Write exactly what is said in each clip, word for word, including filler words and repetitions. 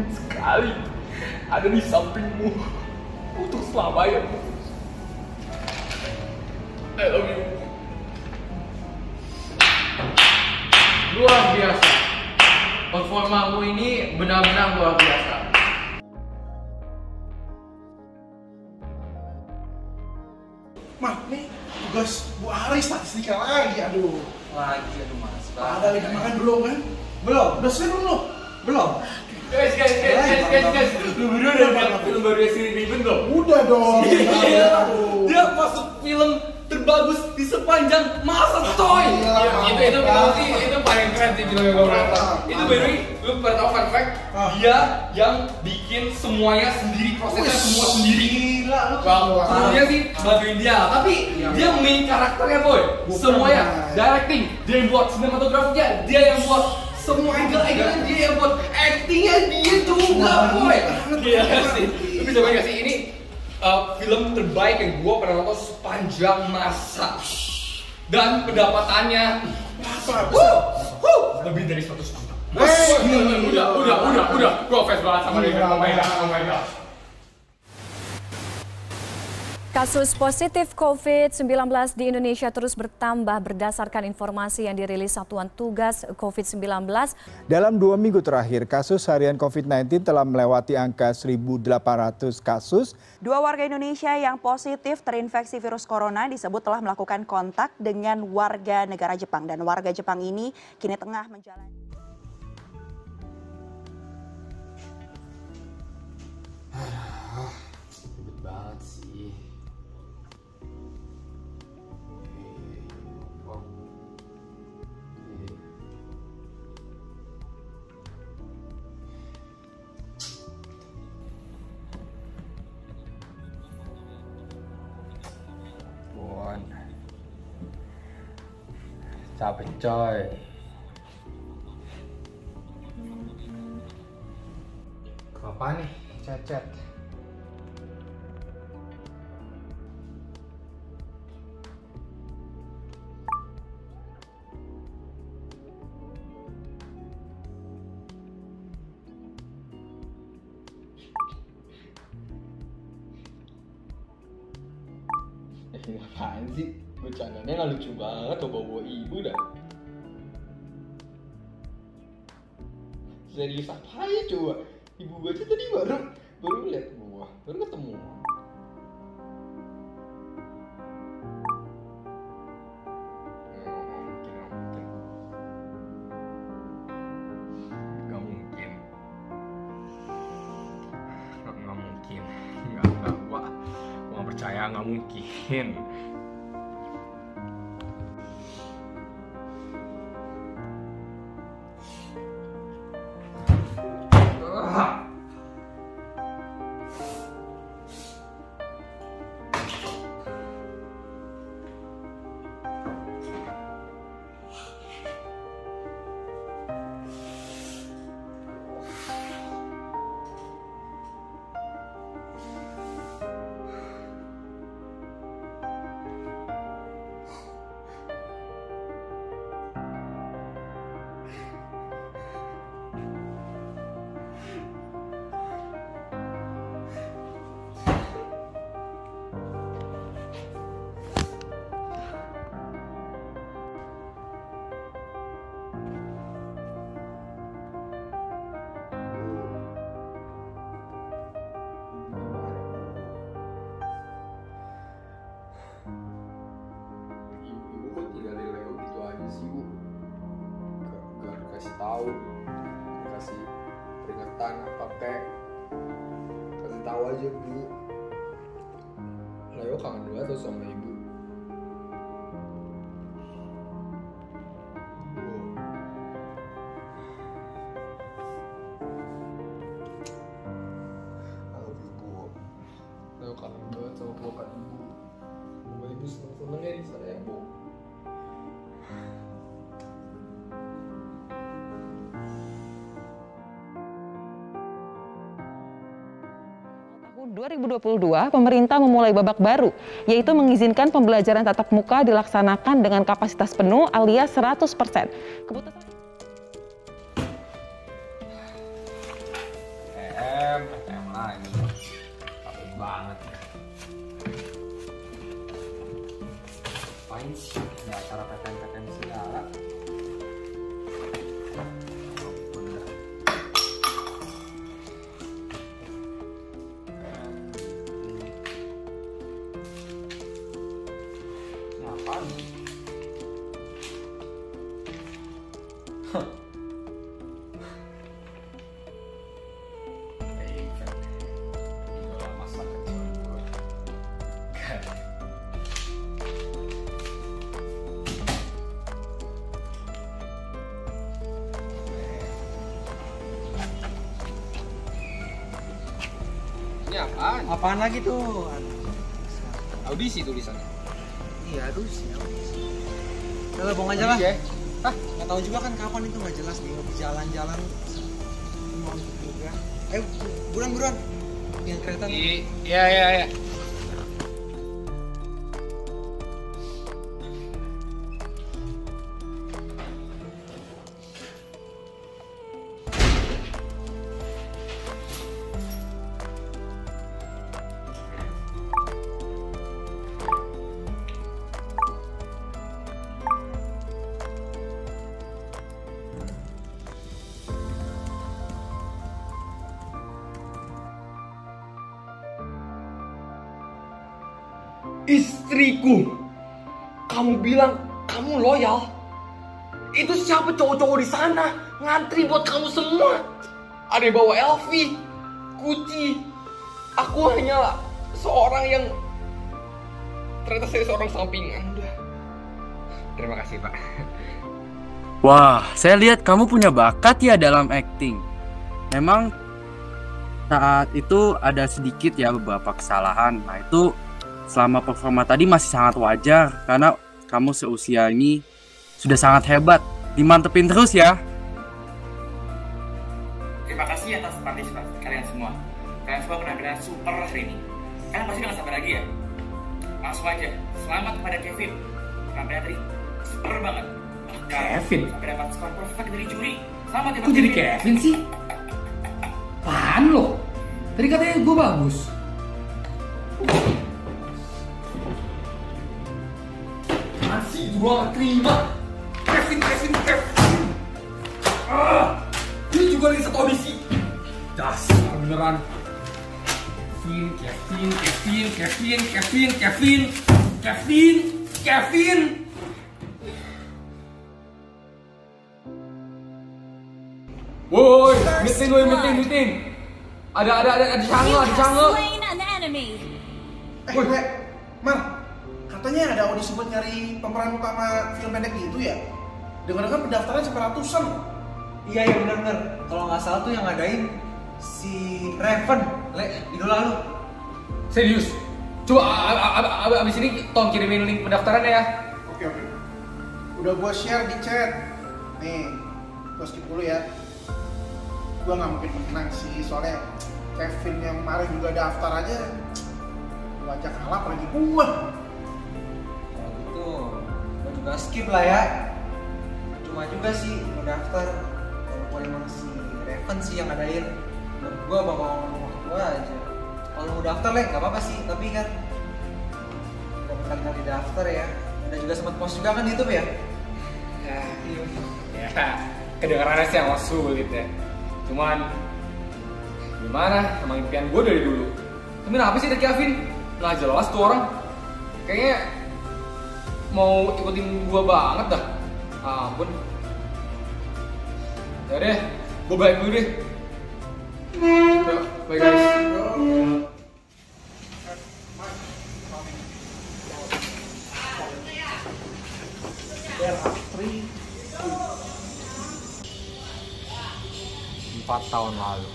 ingin sekali ada di sampingmu untuk selamanya. I love you. Luar biasa. Performamu ini benar-benar luar biasa. Mah, nih tugas Bu Ari statistika lagi, aduh. Lagi aduh mas. Ada lagi makan belum kan? Belum. Udah selesai belum lo? Belum. Guys, guys, guys, guys, guys, guys. Lu berdua udah lihat film baru Resident Evil belum? Udah dong. Iya. Aduh. Dia masuk film terbagus di sepanjang masa coy. Iya. Itu itu film sih itu paling keren sih film yang gue pernah nonton. Itu by the way, lu pernah tahu fun fact? Ah. Dia yang bikin semuanya sendiri, prosesnya Wih, semua sendiri. Gila lu. Wow, sebenarnya sih bantuin dia, tapi Iya. dia main karakternya boy. Bukan, Semuanya, bukan. directing dia yang buat, sinematografinya dia yang buat, semua angle-angle dia yang buat, actingnya dia juga boy. Iya sih. Lu bisa bayangin gak sih ini uh, film terbaik yang gua pernah nonton sepanjang masa. Dan pendapatannya Apa? wuh, wuh, lebih dari seratus juta. Eh, Udah, udah, udah, udah, gua fans banget sama dia. Gila. Oh my god, oh my god. Kasus positif covid sembilan belas di Indonesia terus bertambah berdasarkan informasi yang dirilis Satuan Tugas covid sembilan belas. Dalam dua minggu terakhir, kasus harian covid sembilan belas telah melewati angka seribu delapan ratus kasus. Dua warga Indonesia yang positif terinfeksi virus corona disebut telah melakukan kontak dengan warga negara Jepang. Dan warga Jepang ini kini tengah menjalani... Ribet banget sih. Oh. Bon. Capek coy. Apa nih? Chat-chat. Eh, apaan sih? Bercandanya nggak lucu banget tuh bawa ibu dah. Serius apa ya coba? Ibu gue aja tadi baru baru lihat gua, baru ketemu. Nggak mungkin. Nggak nggak mungkin. Nggak nggak gua gua nggak percaya, nggak mungkin. Tahu, dikasih peringatan apa kek, kasih tahu aja Bu. Leo kangen banget tuh sama ibu. Halo ibu, Leo kangen banget sama pelukan ibu. Semoga ibu seneng-seneng ya di sana ya Bu. dua ribu dua puluh dua, pemerintah memulai babak baru, yaitu mengizinkan pembelajaran tatap muka dilaksanakan dengan kapasitas penuh alias seratus persen. Keputusan... Wah ini capek banget. Apain sih? Ada acara P T N-P T N segala. Ini apaan? Hah. Ini apaan? Apaan lagi tuh? Audisi tulisannya. Iya, audisi. audisi. Udah lah, bohong aja lah. Ya. Hah? Nggak tahu juga kan kapan itu, nggak jelas nih. Di jalan-jalan mau juga. Ayo, buruan buruan. Yang kereta nih. Iya iya iya. Istriku, kamu bilang kamu loyal. Itu siapa cowok-cowok di sana ngantri buat kamu semua? Ada yang bawa L V, Gucci. Aku hanyalah seorang yang ternyata saya seorang sampingan. Udah. Terima kasih Pak. Wah, saya lihat kamu punya bakat ya dalam acting. Memang saat itu ada sedikit ya beberapa kesalahan. Nah itu selama performa tadi masih sangat wajar karena kamu seusia ini sudah sangat hebat. Dimantepin terus ya. Terima kasih atas partisipasi kalian semua. Kalian semua benar-benar super hari ini. Kalian pasti nggak sabar lagi ya. Langsung aja, selamat kepada Kevin. Karena tadi super banget. Kevin? Sampai dapat skor perfect dari juri. Selamat ya Kok jadi Kevin sih? Apaan lo? Tadi katanya gue bagus. Masih gua gak terima. Kevin, Kevin, Kevin. Ah, ini juga lagi satu audisi. Dasar beneran. Kevin, Kevin, Kevin, Kevin, Kevin, Kevin, Kevin, Kevin. Woi, meeting, woi, meeting, meeting. Ada, ada, ada, ada Change, ada Change. Eh, Woi, Mal, katanya ada audisi buat nyari pemeran utama film pendek gitu ya? Dengar-dengar pendaftaran sampai ratusan. Iya iya benar-benar. Kalau nggak salah tuh yang ngadain si Raven, le, idola lu. Serius? Coba abis ini tolong kirimin link pendaftaran ya. Oke oke. Udah gua share di chat. Nih, gua skip dulu ya. Gua nggak mungkin menang sih, soalnya Kevin yang kemarin juga daftar aja. Gua ajak kalah apalagi gua. Kalau gitu, gua juga skip lah ya. Cuma juga sih mau daftar. Kalau gua emang si Raven sih yang ngadain. Menurut gua bawa ngomong gua aja. Kalau mau daftar lah nggak apa-apa sih, tapi kan udah bentar kali daftar ya. Udah juga sempat post juga kan di YouTube ya. Ya, ya kedengarannya sih yang sulit ya. Cuman gimana? Emang impian gue dari dulu. Tapi kenapa sih dari Kevin? Nggak jelas tuh orang. Kayaknya mau ikutin gue banget dah. Ampun. Ya deh, gue balik dulu deh. Yuk, bye guys. Empat tahun lalu.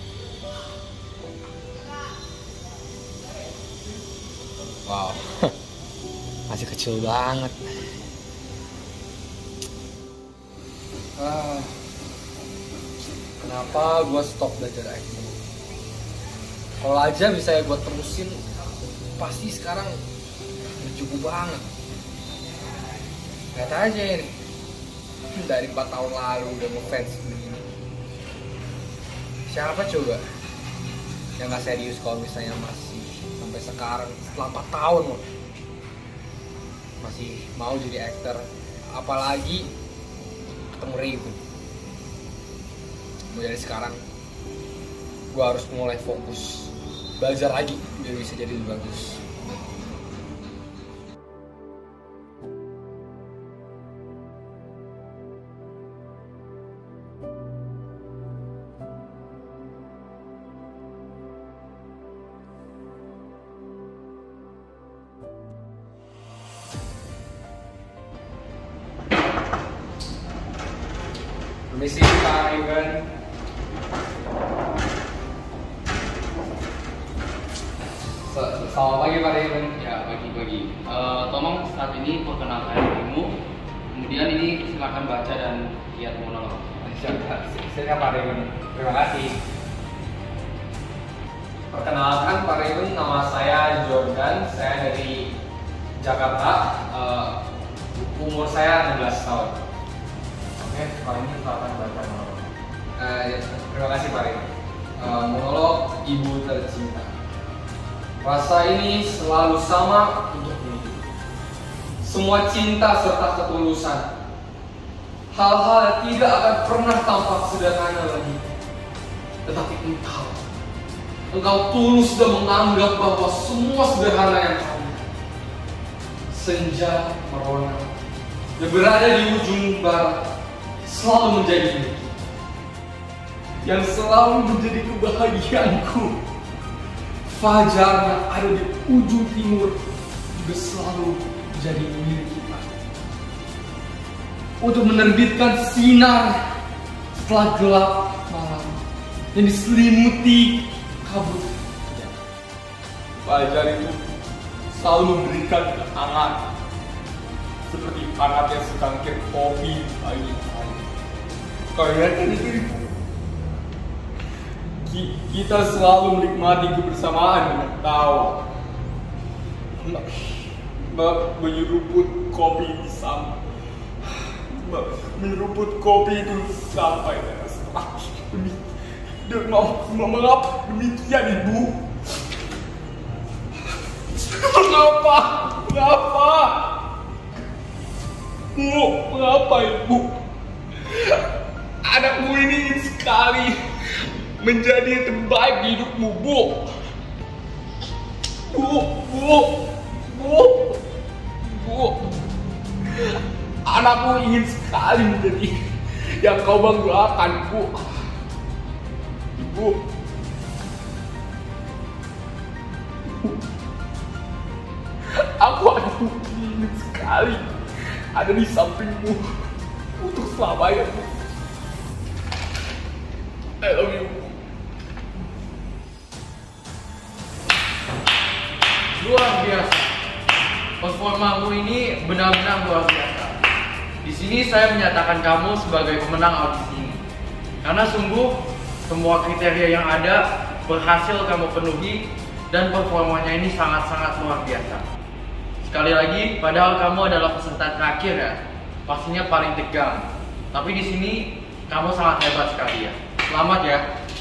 Wow, masih kecil banget. Ah, kenapa gue stop belajar acting? Kalau aja bisa gue terusin, pasti sekarang udah cukup banget. Lihat aja ini, dari empat tahun lalu udah ngefans begini. Siapa coba yang nggak serius kalau misalnya masih sampai sekarang setelah empat tahun loh masih mau jadi aktor, apalagi ketemu Raven. Mulai dari sekarang gue harus mulai fokus belajar lagi biar bisa jadi lebih bagus. Permisi Pak Raven. Selamat pagi Pak Raven. Ya, pagi-pagi. Uh, tolong saat ini perkenalkan dirimu. Kemudian ini silakan baca dan lihat monolog. Siap, siap Pak Raven. Terima kasih. Perkenalkan Pak Raven, nama saya Jordan. Saya dari Jakarta. Uh, umur saya enam belas tahun. Oke, sekarang ini silakan baca monolog. Uh, ya, terima kasih Pak Raven. Uh, monolog Ibu Tercinta. Rasa ini selalu sama untukmu. Semua cinta serta ketulusan. Hal-hal yang tidak akan pernah tampak sederhana lagi. Tetapi engkau, engkau tulus dan menganggap bahwa semua sederhana yang kamu. Senja merona yang berada di ujung barat selalu menjadi milik kita. Yang selalu menjadi kebahagiaanku. Fajar yang ada di ujung timur juga selalu menjadi milik kita. Untuk menerbitkan sinar setelah gelap malam yang diselimuti kabut. Fajar itu selalu memberikan kehangat seperti hangatnya secangkir kopi pagi-pagi. Kau lihat kan itu? Kita selalu menikmati kebersamaan dengan tahu. Mbak menyeruput kopi di sampai Mbak menyeruput kopi itu sampai teras kaki. Demi mau mengapa demikian Ibu? Mengapa? Mengapa? Bu, mengapa Ibu? Anakmu ini ingin sekali menjadi yang terbaik di hidupmu, Bu. Bu, Bu, Bu, Bu. Anakmu ingin sekali menjadi yang kau banggakan, Bu. Ibu. Aku anakmu ingin sekali ada di sampingmu untuk selamanya, Bu. I love you. Luar biasa. Performamu ini benar-benar luar biasa. Di sini saya menyatakan kamu sebagai pemenang audisi ini. Karena sungguh semua kriteria yang ada berhasil kamu penuhi dan performanya ini sangat-sangat luar biasa. Sekali lagi, padahal kamu adalah peserta terakhir ya. Pastinya paling tegang. Tapi di sini kamu sangat hebat sekali ya. Selamat ya.